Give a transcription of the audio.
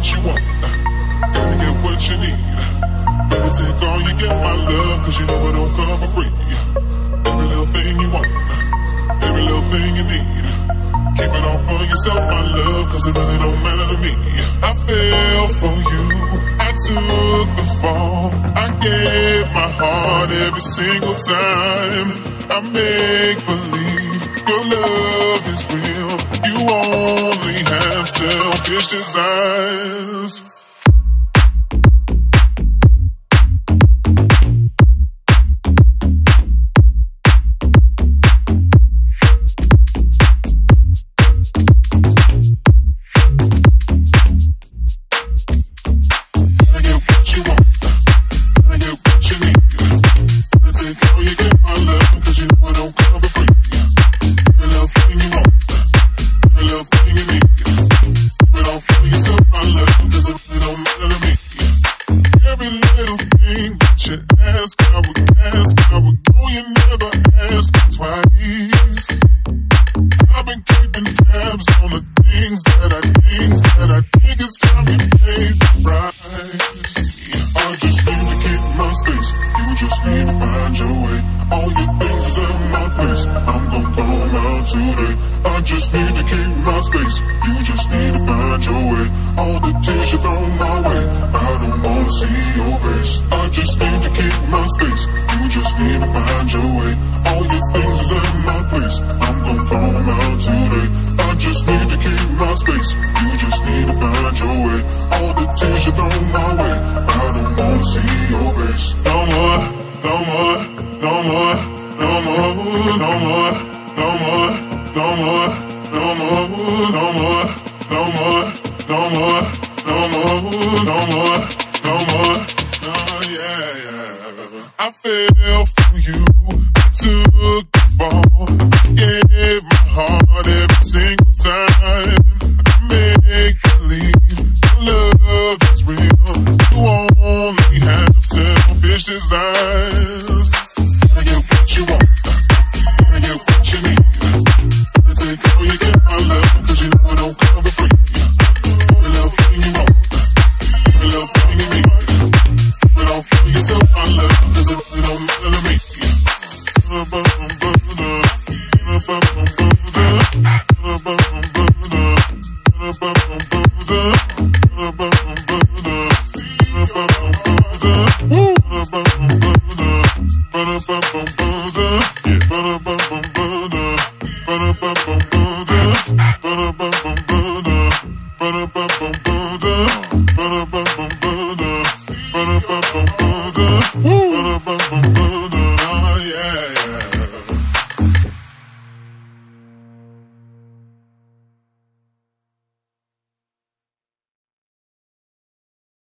you want, gotta get what you need. Better take all you get, my love, cause you know it don't come for free. Every little thing you want, every little thing you need. Keep it all for yourself, my love, cause it really don't matter to me. I fell for you, I took the fall, I gave my heart every single time. I make believe your love is real. You only have selfish desires. I fell for you, took the fall, gave my heart every single time. I make believe your love is real. You only have selfish desires. I get what you want, I get what you need. I take all you get, my love, cause you know I don't come for free. Every little thing you want, every little thing you need. But all for yourself, my love, cause it really don't matter to me. Woo!